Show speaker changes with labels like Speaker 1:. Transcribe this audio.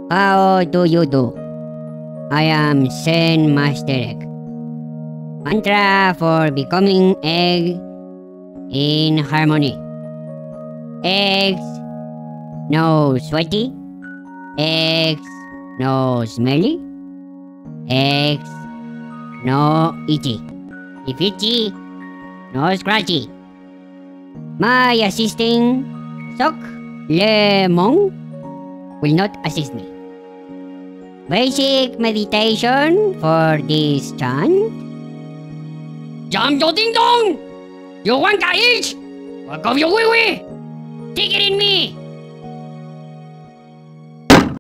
Speaker 1: How do you do? I am Zen Master Egg. Mantra for becoming egg in harmony. Eggs, no sweaty. Eggs, no smelly. Eggs, no itchy. If itchy, no scratchy. My assisting Sok Lemon will not assist me. Basic meditation for this chant. Jam yo ding dong! You want ka each? Walk off your wee wee! Take it in me!